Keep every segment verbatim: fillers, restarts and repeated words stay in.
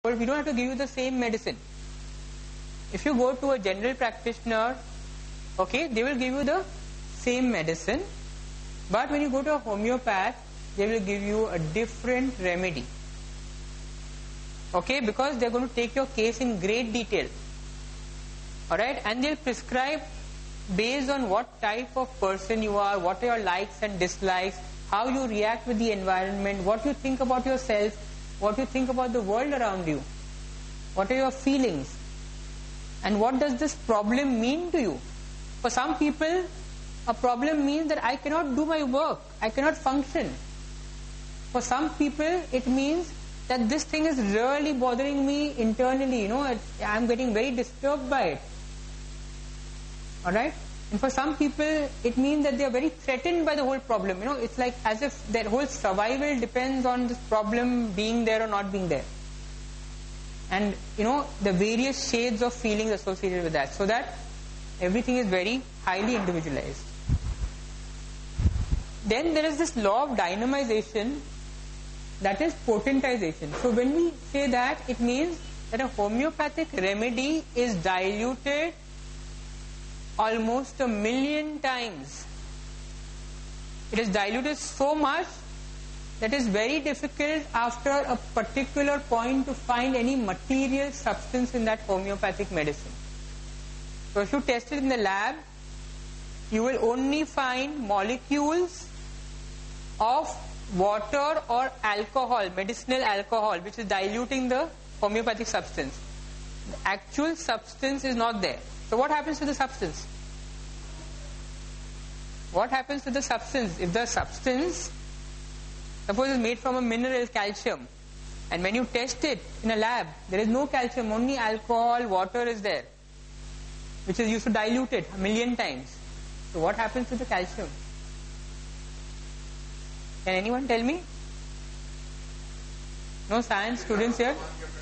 we don't have to give you the same medicine. If you go to a general practitioner, okay, they will give you the same medicine, but when you go to a homeopath, they will give you a different remedy. Okay, because they are going to take your case in great detail. Alright, and they will prescribe based on what type of person you are, what are your likes and dislikes, how you react with the environment, what you think about yourself, what you think about the world around you, what are your feelings, and what does this problem mean to you. For some people, a problem means that I cannot do my work, I cannot function. For some people, it means that this thing is really bothering me internally, you know, I am getting very disturbed by it. Alright? And for some people, it means that they are very threatened by the whole problem. You know, it's like as if their whole survival depends on this problem being there or not being there. And, you know, the various shades of feelings associated with that. So that everything is very highly individualized. Then there is this law of dynamization, that is potentization. So when we say that, it means that a homeopathic remedy is diluted almost a million times. It is diluted so much that it is very difficult after a particular point to find any material substance in that homeopathic medicine. So if you test it in the lab, you will only find molecules of water or alcohol, medicinal alcohol, which is diluting the homeopathic substance. The actual substance is not there. So what happens to the substance? What happens to the substance? If the substance, suppose is made from a mineral, calcium, and when you test it in a lab, there is no calcium, only alcohol, water is there, which is used to dilute it a million times. So what happens to the calcium? Can anyone tell me? No science students here?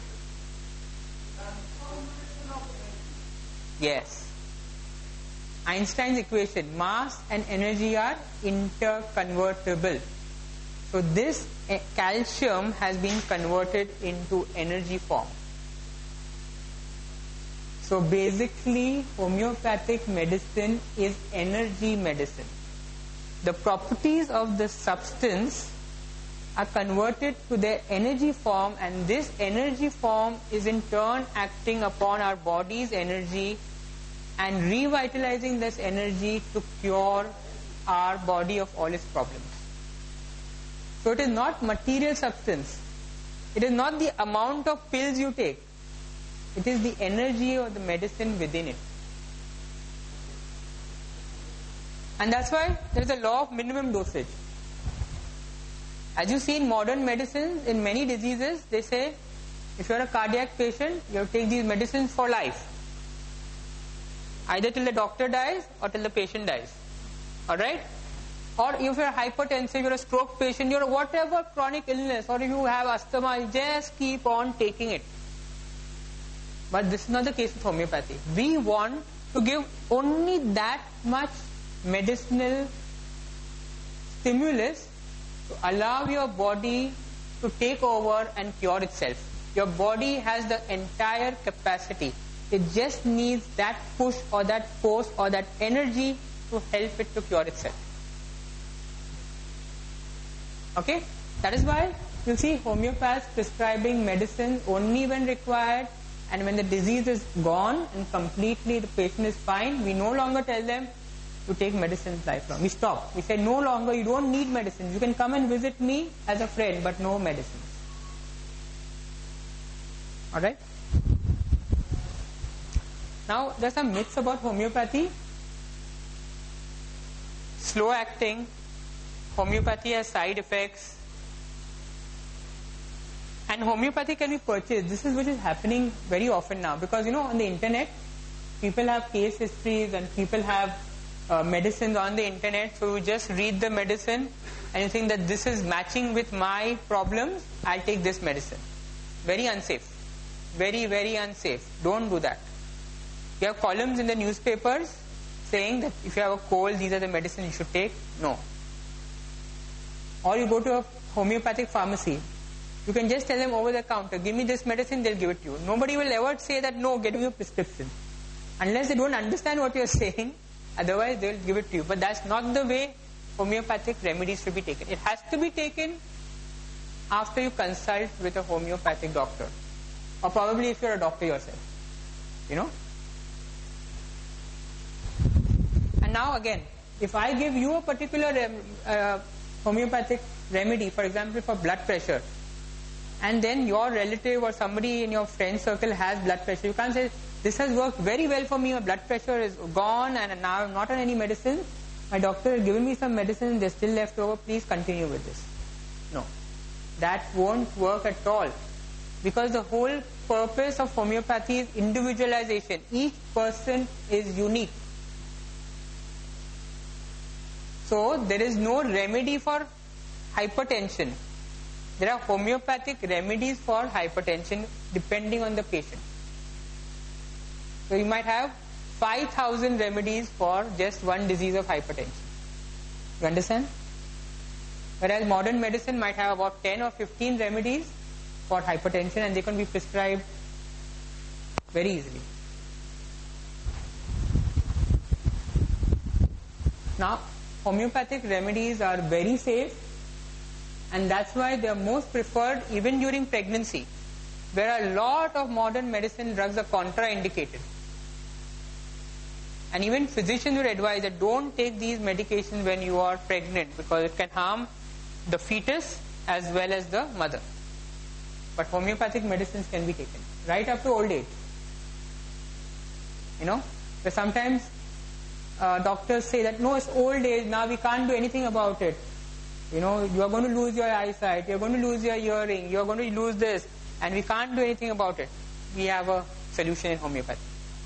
Yes. Einstein's equation, mass and energy are interconvertible. So this calcium has been converted into energy form. So basically, homeopathic medicine is energy medicine. The properties of the substance are converted to their energy form, and this energy form is in turn acting upon our body's energy and revitalizing this energy to cure our body of all its problems. So it is not material substance. It is not the amount of pills you take. It is the energy of the medicine within it. And that's why there is a law of minimum dosage. As you see in modern medicines, in many diseases, they say, if you are a cardiac patient, you have to take these medicines for life. Either till the doctor dies or till the patient dies. Alright? Or if you are hypertensive, you are a stroke patient, you are whatever chronic illness, or if you have asthma, you just keep on taking it. But this is not the case with homeopathy. We want to give only that much medicinal stimulus to allow your body to take over and cure itself. Your body has the entire capacity. It just needs that push or that force or that energy to help it to cure itself. Okay? That is why you see homeopaths prescribing medicine only when required, and when the disease is gone and completely the patient is fine, we no longer tell them to take medicines lifelong. We stop. We say no longer, you don't need medicines. You can come and visit me as a friend, but no medicines. Alright? Now, there are some myths about homeopathy. Slow acting. Homeopathy has side effects. And homeopathy can be purchased. This is what is happening very often now. Because, you know, on the internet, people have case histories and people have Uh, medicines on the internet, so you just read the medicine and you think that this is matching with my problems, I'll take this medicine. Very unsafe. Very, very unsafe. Don't do that. You have columns in the newspapers saying that if you have a cold, these are the medicines you should take. No. Or you go to a homeopathic pharmacy You can just tell them over the counter, give me this medicine, they'll give it to you. Nobody will ever say that, no, get me a prescription. Unless they don't understand what you're saying, otherwise they'll give it to you. But that's not the way homeopathic remedies should be taken. It has to be taken after you consult with a homeopathic doctor. Or probably if you're a doctor yourself. You know? And now again, if I give you a particular rem, uh, homeopathic remedy, for example for blood pressure, and then your relative or somebody in your friend circle has blood pressure, you can't say, this has worked very well for me, my blood pressure is gone and now I'm not on any medicine, my doctor has given me some medicine, they're still left over, please continue with this. No, that won't work at all, because the whole purpose of homeopathy is individualization. Each person is unique. So there is no remedy for hypertension. There are homeopathic remedies for hypertension depending on the patient. So you might have five thousand remedies for just one disease of hypertension. You understand? Whereas modern medicine might have about ten or fifteen remedies for hypertension, and they can be prescribed very easily. Now, homeopathic remedies are very safe, and that's why they are most preferred even during pregnancy, where a lot of modern medicine drugs are contraindicated. And even physicians would advise that don't take these medications when you are pregnant, because it can harm the fetus as well as the mother. But homeopathic medicines can be taken right up to old age. You know, but sometimes uh, doctors say that no, it's old age, now we can't do anything about it. You know, you are going to lose your eyesight, you are going to lose your hearing, you are going to lose this, and we can't do anything about it. We have a solution in homeopathy.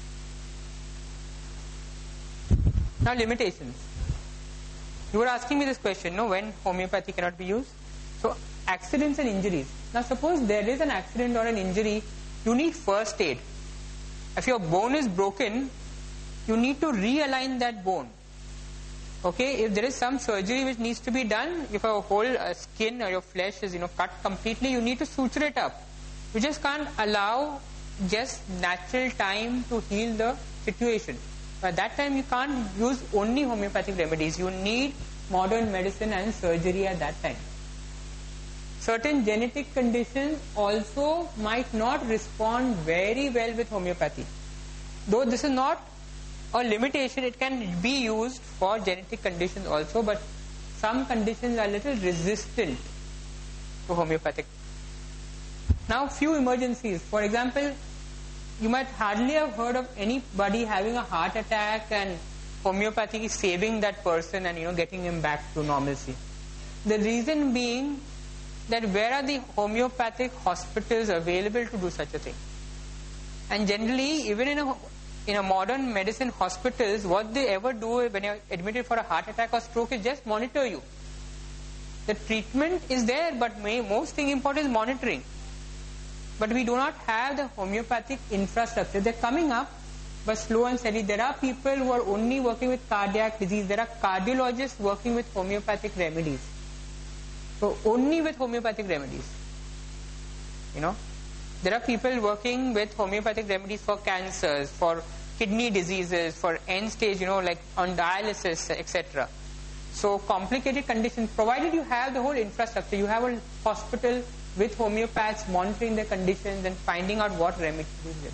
Now, limitations. You were asking me this question, no, when homeopathy cannot be used. So, accidents and injuries. Now, suppose there is an accident or an injury, you need first aid. If your bone is broken, you need to realign that bone. Okay, if there is some surgery which needs to be done, if your whole uh, skin or your flesh is, you know, cut completely, you need to suture it up. You just can't allow just natural time to heal the situation. At that time, you can't use only homeopathic remedies. You need modern medicine and surgery at that time. Certain genetic conditions also might not respond very well with homeopathy. Though this is not a limitation, it can be used for genetic conditions also, but some conditions are a little resistant to homeopathic. Now, few emergencies. For example, you might hardly have heard of anybody having a heart attack and homeopathy is saving that person and, you know, getting him back to normalcy. The reason being that where are the homeopathic hospitals available to do such a thing? And generally, even in a in a modern medicine hospitals, what they ever do when you're admitted for a heart attack or stroke is just monitor you. The treatment is there, but may, most thing important is monitoring. But we do not have the homeopathic infrastructure. They're coming up, but slow and steady. There are people who are only working with cardiac disease. There are cardiologists working with homeopathic remedies. So only with homeopathic remedies. You know, there are people working with homeopathic remedies for cancers, for kidney diseases, for end stage, you know, like on dialysis, et cetera. So complicated conditions, provided you have the whole infrastructure, you have a hospital with homeopaths monitoring the conditions and finding out what remedy to give.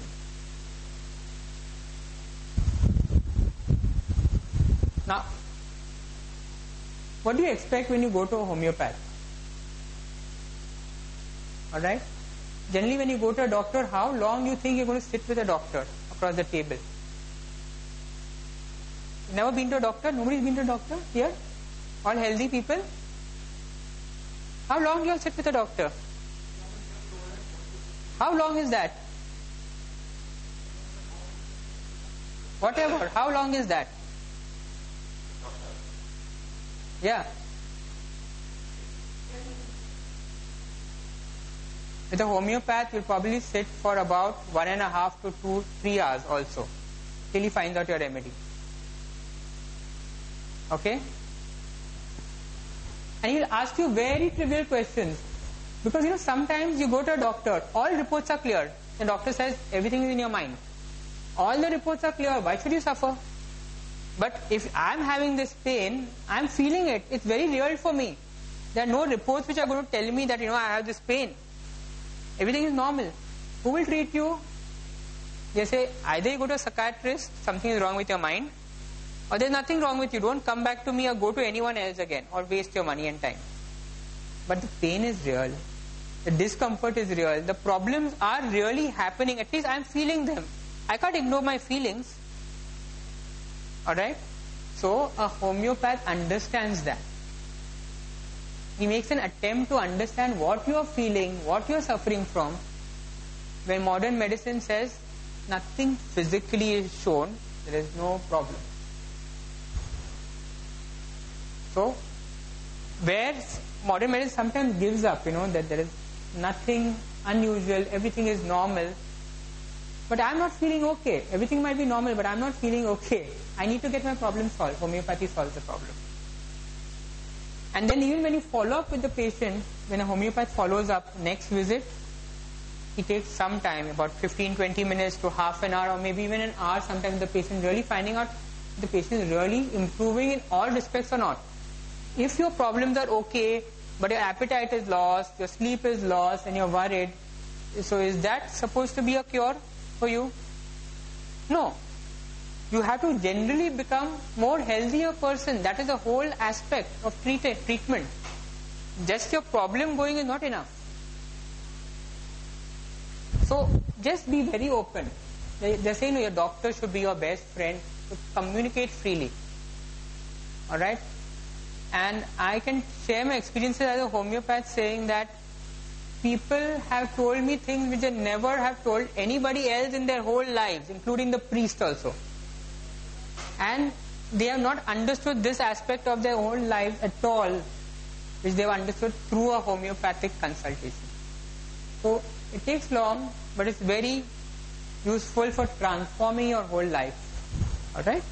Now, what do you expect when you go to a homeopath? Alright? Generally when you go to a doctor, how long do you think you're going to sit with a doctor across the table? Never been to a doctor? Nobody's been to a doctor here? All healthy people? How long do you all sit with a doctor? How long is that? Whatever. How long is that? Yeah. With a homeopath, you'll probably sit for about one and a half to two, three hours also, till he finds out your remedy. Okay? And he'll ask you very trivial questions. Because you know, sometimes you go to a doctor, all reports are clear. The doctor says everything is in your mind. All the reports are clear. Why should you suffer? But if I'm having this pain, I'm feeling it. It's very real for me. There are no reports which are going to tell me that, you know, I have this pain. Everything is normal. Who will treat you? They say, either you go to a psychiatrist, something is wrong with your mind, or there's nothing wrong with you. Don't come back to me or go to anyone else again, or waste your money and time. But the pain is real. The discomfort is real. The problems are really happening. At least I'm feeling them. I can't ignore my feelings. Alright? So, a homeopath understands that. He makes an attempt to understand what you are feeling, what you are suffering from. When modern medicine says nothing physically is shown, there is no problem. So, where modern medicine sometimes gives up, you know, that there is nothing unusual, everything is normal. But I'm not feeling okay. Everything might be normal, but I'm not feeling okay. I need to get my problem solved. Homeopathy solves the problem. And then even when you follow up with the patient, when a homeopath follows up next visit, he takes some time, about fifteen to twenty minutes to half an hour, or maybe even an hour. Sometimes the patient really finding out if the patient is really improving in all respects or not. If your problems are okay, but your appetite is lost, your sleep is lost, and you're worried, so is that supposed to be a cure for you? No. You have to generally become more healthier person. That is the whole aspect of treat treatment. Just your problem going is not enough. So just be very open. They, they say, no, your doctor should be your best friend. So communicate freely. Alright? And I can share my experiences as a homeopath, saying that people have told me things which they never have told anybody else in their whole lives, including the priest also. And they have not understood this aspect of their own lives at all, which they have understood through a homeopathic consultation. So it takes long, but it's very useful for transforming your whole life. Alright?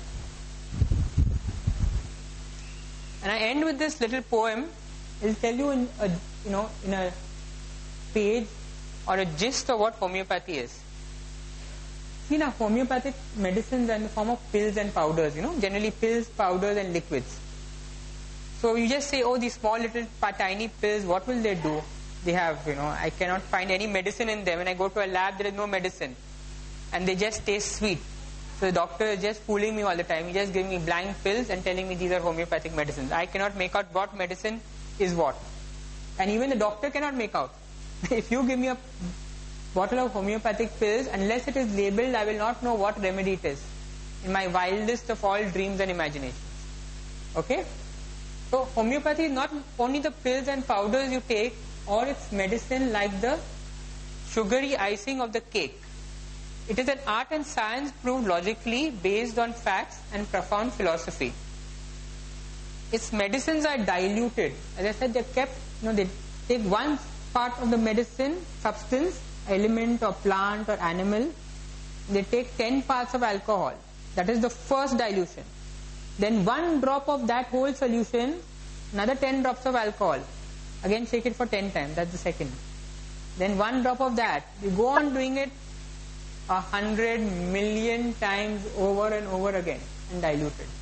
And I end with this little poem. It will tell you in a, you know, in a page or a gist of what homeopathy is. See, now homeopathic medicines are in the form of pills and powders, you know, generally pills, powders and liquids. So you just say, oh, these small little tiny pills, what will they do? They have, you know, I cannot find any medicine in them. When I go to a lab, there is no medicine. And they just taste sweet. So the doctor is just fooling me all the time. He just giving me blank pills and telling me these are homeopathic medicines. I cannot make out what medicine is what. And even the doctor cannot make out. If you give me a bottle of homeopathic pills, unless it is labeled, I will not know what remedy it is. In my wildest of all dreams and imaginations. Okay? So homeopathy is not only the pills and powders you take, or it's medicine like the sugary icing of the cake. It is an art and science proved logically based on facts and profound philosophy. Its medicines are diluted. As I said, they're kept, you know, they take one part of the medicine, substance, element or plant or animal. They take ten parts of alcohol. That is the first dilution. Then one drop of that whole solution, another ten drops of alcohol. Again shake it for ten times. That's the second. Then one drop of that. You go on doing it a hundred million times over and over again and dilute it.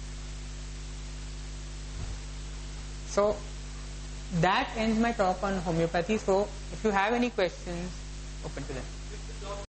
So that ends my talk on homeopathy. So if you have any questions, open to them.